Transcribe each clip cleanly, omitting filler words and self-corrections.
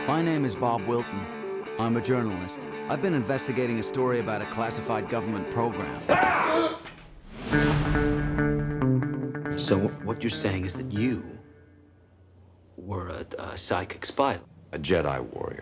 My name is Bob Wilton. I'm a journalist. I've been investigating a story about a classified government program. So what you're saying is that you were a psychic spy? A Jedi warrior.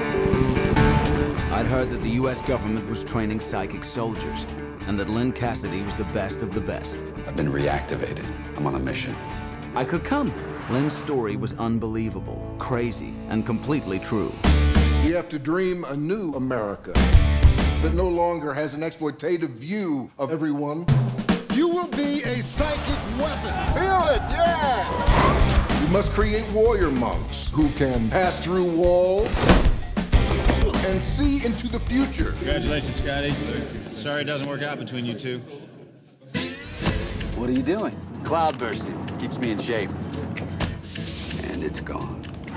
I'd heard that the U.S. government was training psychic soldiers, and that Lynn Cassidy was the best of the best. I've been reactivated. I'm on a mission. I could come. Lynn's story was unbelievable, crazy, and completely true. We have to dream a new America that no longer has an exploitative view of everyone. You will be a psychic weapon. Feel it, yes! We must create warrior monks who can pass through walls and see into the future. Congratulations, Scotty. Sorry it doesn't work out between you two. What are you doing? Cloud bursting. Keeps me in shape. And it's gone.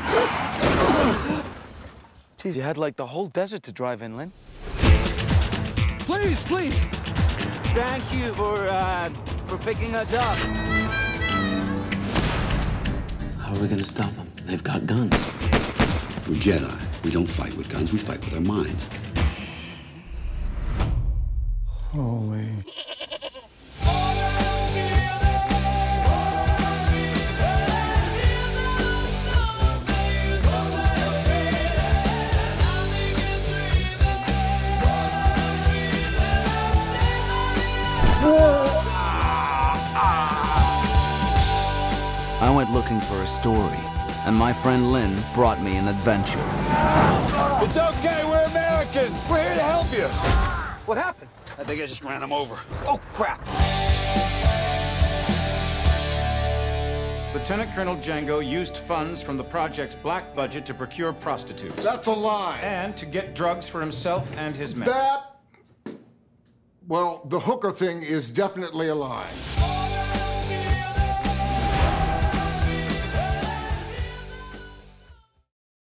Geez, you had like the whole desert to drive in, Lynn. Please, please. Thank you for picking us up. How are we gonna stop them? They've got guns. We're Jedi. We don't fight with guns, we fight with our minds. Holy... I went looking for a story, and my friend Lynn brought me an adventure. It's okay, we're Americans. We're here to help you. What happened? I think I just ran him over. Oh, crap. Lieutenant Colonel Django used funds from the project's black budget to procure prostitutes. That's a lie. And to get drugs for himself and his men. Well, the hooker thing is definitely a lie.